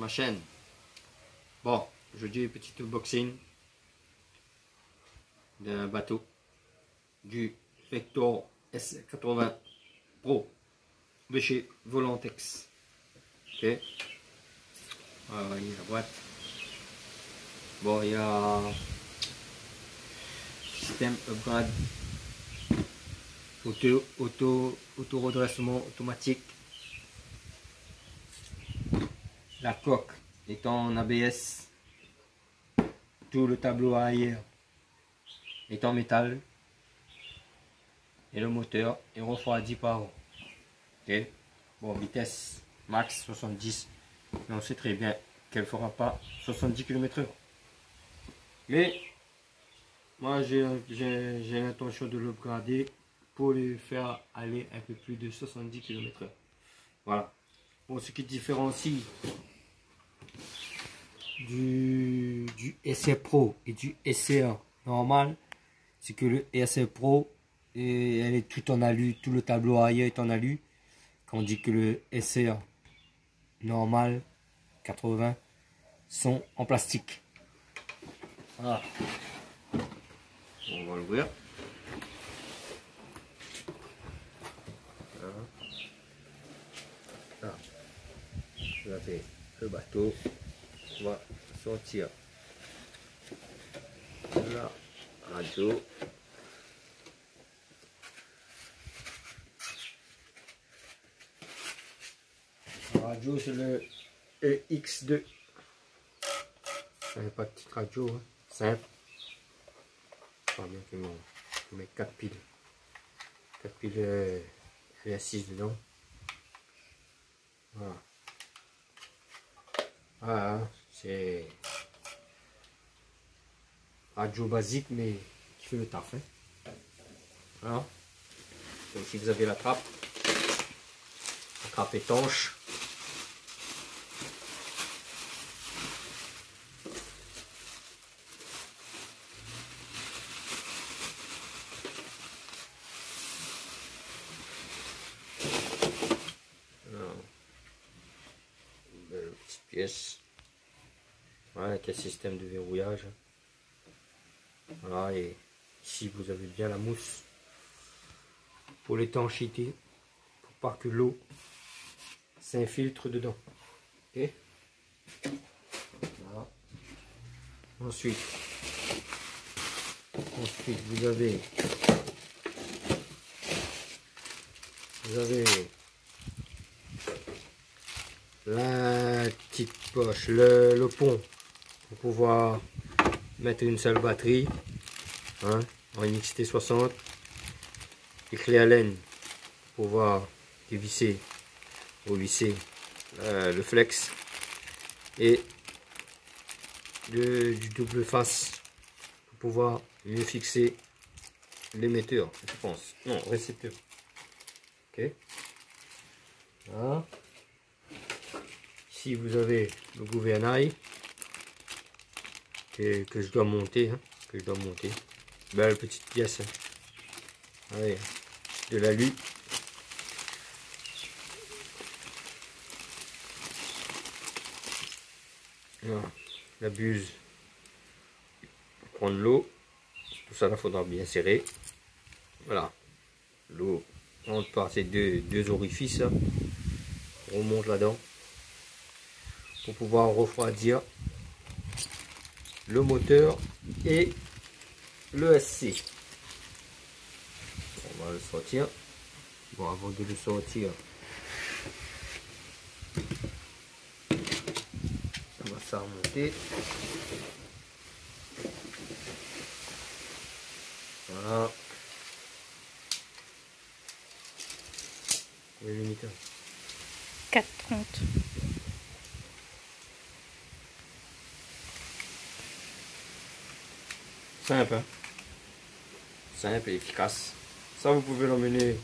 ma chaîne. Bon, aujourd'hui petit unboxing d'un bateau du Vector S80 Pro de chez Volantex. Ok, voilà, il y a la boîte. Bon, il y a système upgrade, auto redressement automatique. La coque est en ABS, tout le tableau arrière est en métal et le moteur est refroidi par eau. Ok, bon, vitesse max 70, mais on sait très bien qu'elle fera pas 70 km/h. Mais moi j'ai l'intention de l'upgrader pour lui faire aller un peu plus de 70 km/h. Voilà. Bon, ce qui différencie du SR Pro et du SR normal, c'est que le SR Pro, elle est tout en alu, tout le tableau arrière est en alu, tandis que le SR normal 80 sont en plastique. Voilà. On va l'ouvrir. Voilà. Vous avez le bateau. On va sortir la radio. La radio, c'est le EX2. Il n'y a pas de petite radio, hein. Simple. Pas bien que je mets 4 piles. 4 piles, elle est assise dedans. Voilà. Voilà, c'est radio basique mais qui fait le taf. Hein. Voilà. Donc si vous avez la trappe étanche. Pièce, voilà, avec un système de verrouillage. Voilà, et ici vous avez bien la mousse pour l'étanchéité, pour pas que l'eau s'infiltre dedans. Okay. Voilà. Ensuite vous avez la petite poche, le pont pour pouvoir mettre une seule batterie, hein, en XT60, les clés à laine pour pouvoir dévisser ou visser le flex, et du double face pour pouvoir mieux fixer l'émetteur, je pense, non, récepteur. Ok, voilà. Ici vous avez le gouvernail que je dois monter, hein, belle petite pièce, hein. Allez, de l'alu. Voilà, la buse pour prendre l'eau, tout ça là faudra bien serrer. Voilà, l'eau rentre par ces deux orifices là. On remonte là-dedans pour pouvoir refroidir le moteur et le SC. On va le sortir. Bon, avant de le sortir, on va ça remonter. Voilà. Le limiteur 4,30. Simple, hein? Simple et efficace. Ça vous pouvez l'emmener,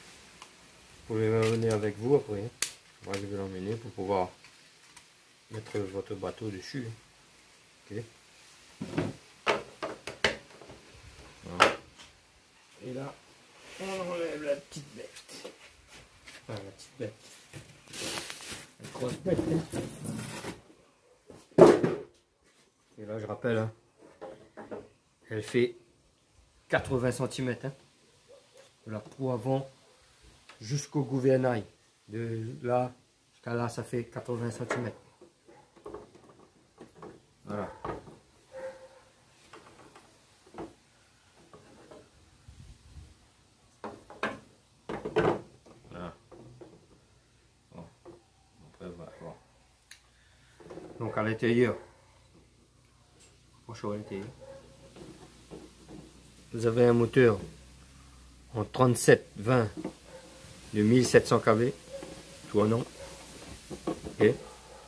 avec vous après, hein. Moi je vais l'emmener pour pouvoir mettre votre bateau dessus, hein. Ok. Voilà. Et là on enlève la petite bête, enfin la petite bête, la grosse bête, hein. Et là, je rappelle, hein, elle fait 80 cm. Hein, de la proue avant jusqu'au gouvernail. De là jusqu'à là, ça fait 80 cm. Voilà. Voilà. Bon. Après, voilà. Bon. Donc à l'intérieur, vous avez un moteur en 37-20 de 1700 kV, tournant. Okay.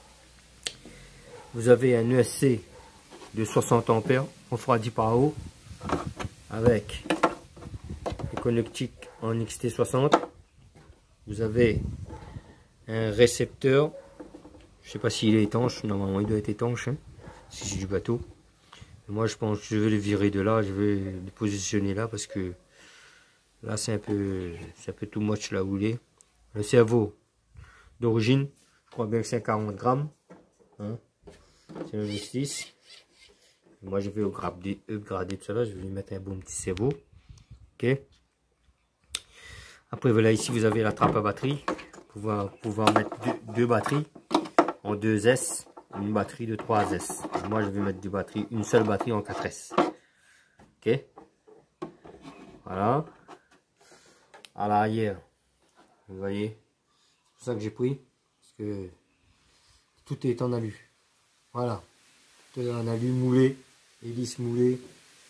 Vous avez un ESC de 60 ampères, refroidi par eau, avec les connectiques en XT60. Vous avez un récepteur, je sais pas s'il est étanche, normalement il doit être étanche, hein, si c'est du bateau. Moi je pense que je vais le virer de là, je vais le positionner là parce que là c'est un peu too much là où il est. Le cerveau d'origine, je crois bien que c'est 40 grammes. Hein. C'est le justice. Moi je vais upgrader tout ça là, je vais lui mettre un bon petit cerveau. Ok. Après voilà, ici vous avez la trappe à batterie. Pouvoir mettre deux batteries en 2S. Une batterie de 3S. Moi je vais mettre une seule batterie en 4S. Ok. Voilà. À l'arrière, vous voyez, c'est pour ça que j'ai pris, parce que tout est en alu. Voilà. Tout est en alu moulé, hélice moulée,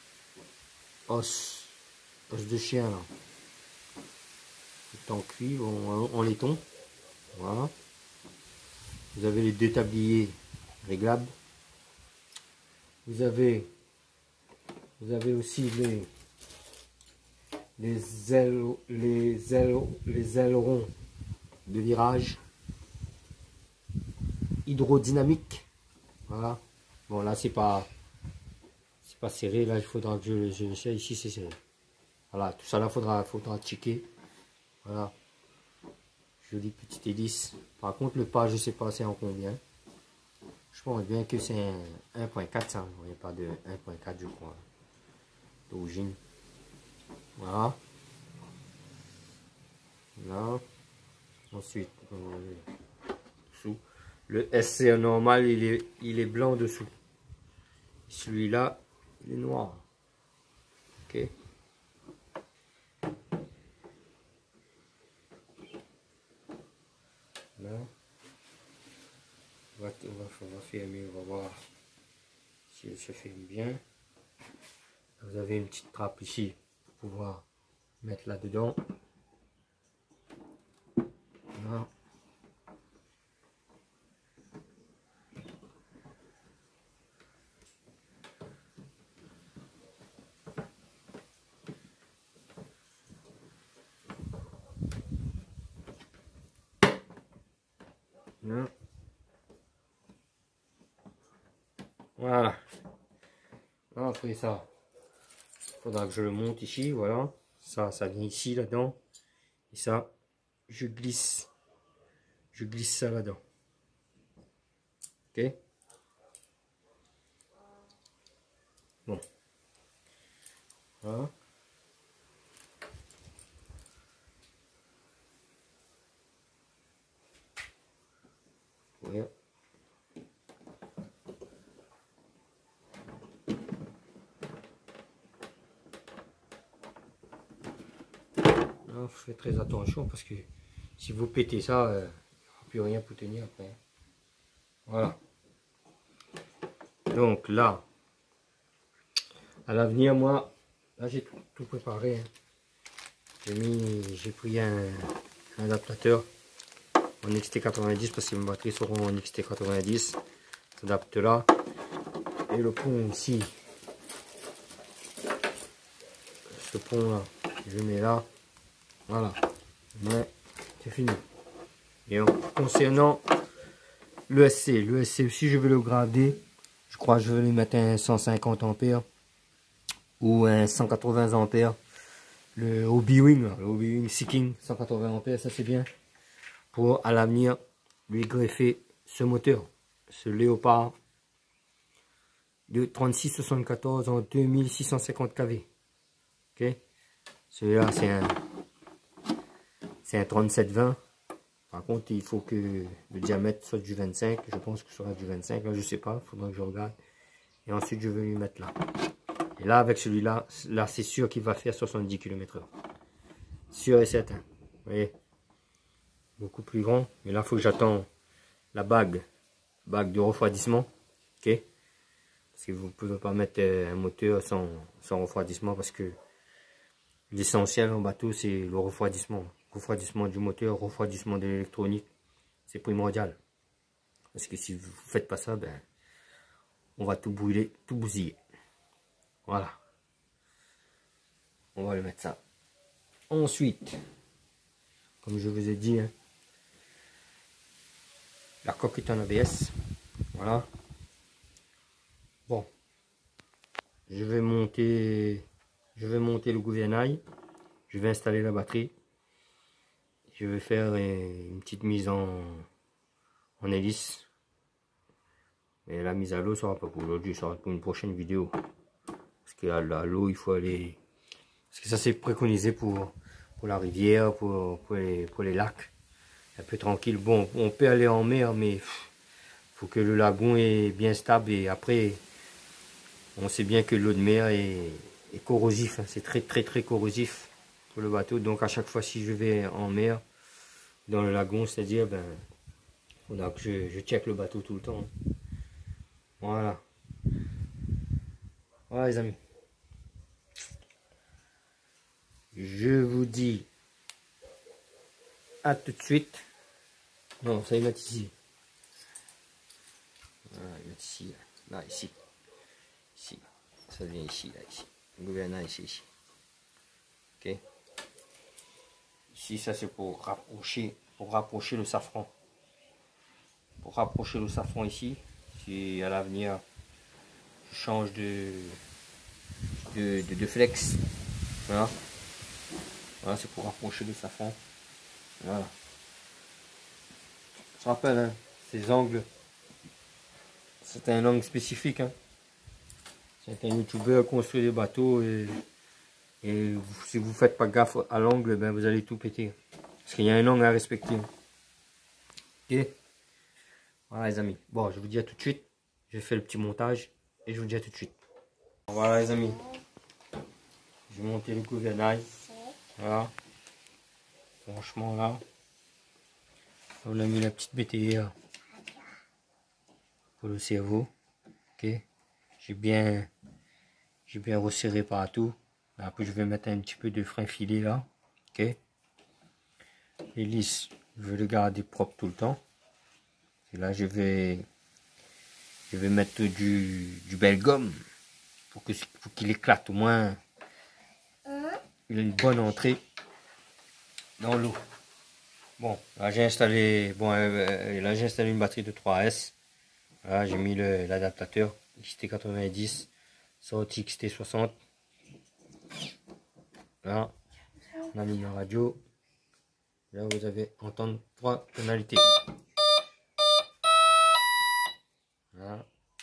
os de chien là. Tout en cuivre, en laiton. Voilà. Vous avez les deux tabliers réglables. Vous avez aussi les ailerons de virage hydrodynamique. Voilà. Bon là c'est pas serré, là il faudra que je sais, ici c'est serré. Voilà, tout ça là faudra checker. Voilà. Jolie petite hélice. Par contre le pas je sais pas c'est en combien. Je pense bien que c'est un 1.4 ça, il n'y a pas de 1.4 je crois. D'origine. Voilà. Là. Ensuite, dessous. Le SC normal, il est blanc dessous. Celui-là, il est noir. Ok. Là. On va filmer, on va voir si elle se filme bien. Vous avez une petite trappe ici pour pouvoir mettre là-dedans. Là. Là. Voilà. Après ça, il faudra que je le monte ici, voilà. Ça vient ici, là-dedans. Et ça, je glisse ça là-dedans. Ok. Bon. Voilà. Ouais. Là, faites très attention parce que si vous pétez ça, il n'y aura plus rien pour tenir après. Voilà. Donc là, à l'avenir, moi, là j'ai tout préparé. Hein. J'ai pris un adaptateur en XT90 parce que mes batteries seront en XT90. Cet adaptateur là. Et le pont ici. Ce pont là, je mets là. Voilà. Mais c'est fini. Et concernant l'ESC aussi je vais le grader. Je crois que je vais lui mettre un 150 ampères ou un 180 ampères. Le Hobby-Wing Seeking 180 ampères, ça c'est bien. Pour à l'avenir lui greffer ce moteur, ce Léopard de 3674 en 2650 kV. Ok, celui-là c'est un 3720. Par contre, il faut que le diamètre soit du 25. Je pense que ce sera du 25. Là, je sais pas. Il faudra que je regarde. Et ensuite, je vais lui mettre là. Et là, avec celui-là, là, c'est sûr qu'il va faire 70 km/h. Sûr et certain. Vous voyez, beaucoup plus grand. Mais là, il faut que j'attende la bague de refroidissement. Ok. Parce que vous ne pouvez pas mettre un moteur sans refroidissement, parce que l'essentiel en bateau, c'est le refroidissement. Refroidissement du moteur, refroidissement de l'électronique. C'est primordial. Parce que si vous ne faites pas ça, ben, on va tout brûler, tout bousiller. Voilà. On va le mettre ça. Ensuite, comme je vous ai dit, hein, la coque est en ABS. Voilà. Bon. Je vais monter le gouvernail. Je vais installer la batterie. Je vais faire une petite mise en hélice. Mais la mise à l'eau sera pas pour aujourd'hui, ça sera pour une prochaine vidéo. Parce qu'à l'eau, il faut aller... Parce que ça, c'est préconisé pour la rivière, pour les lacs. Un peu tranquille. Bon, on peut aller en mer, mais faut que le lagon est bien stable. Et après, on sait bien que l'eau de mer est corrosif. Hein. C'est très corrosif pour le bateau. Donc à chaque fois, si je vais en mer, dans le lagon, c'est-à-dire, ben, faudra que je check le bateau tout le temps. Hein. Voilà. Voilà les amis. Je vous dis à tout de suite. Non, ça il va ici. Voilà, il va ici. Là, ici. Ici. Ça vient ici, là, ici. Le gouvernail ici. Ok. Ici, ça c'est pour rapprocher le safran. Pour rapprocher le safran ici, si à l'avenir je change de flex. Voilà. Voilà, c'est pour rapprocher le safran. Voilà. Je rappelle, hein, ces angles, c'est un angle spécifique. Hein. C'est un youtubeur construit des bateaux et si vous faites pas gaffe à l'angle, ben vous allez tout péter. Parce qu'il y a un angle à respecter. Ok. Voilà les amis. Bon, je vous dis à tout de suite. Je fais le petit montage et je vous dis à tout de suite. Voilà les amis. Je vais monter le gouvernail. Voilà. Franchement là. On a mis la petite BTR pour le cerveau. Ok. J'ai bien resserré partout. Après je vais mettre un petit peu de frein filé là. Ok. L'hélice, je vais le garder propre tout le temps. Et là je vais mettre du bel gomme pour qu'il éclate, au moins il a une bonne entrée dans l'eau. Bon, là j'ai installé une batterie de 3S. Là j'ai mis l'adaptateur XT90 sorti XT60. Là on a mis la radio. Là vous avez entendre 3 tonalités. Voilà.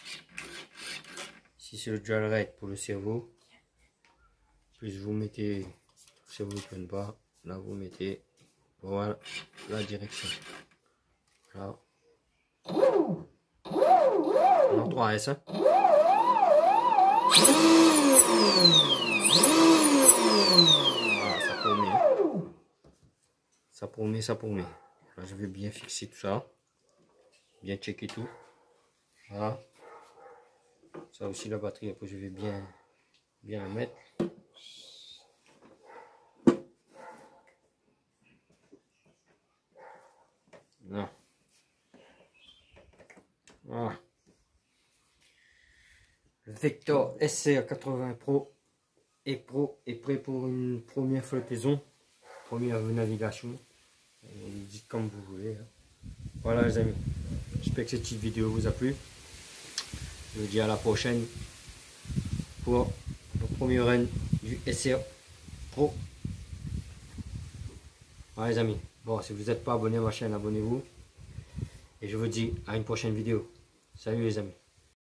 Ici c'est le dual rate pour le cerveau. Plus vous mettez le cerveau ne tourne pas. Là vous mettez, voilà, la direction. Là. En 3S. Hein. Voilà, ça promet. Ça promet. Là, je vais bien fixer tout ça. Bien checker tout. Voilà. Ça aussi la batterie, après je vais bien la mettre. Là. Voilà. Le Vector SR80 Pro est prêt pour une première flottaison, première navigation. Dites comme vous voulez. Hein. Voilà les amis. J'espère que cette petite vidéo vous a plu. Je vous dis à la prochaine pour le premier run du SR Pro. Voilà les amis. Bon, si vous n'êtes pas abonné à ma chaîne, abonnez-vous. Et je vous dis à une prochaine vidéo. Salut les amis.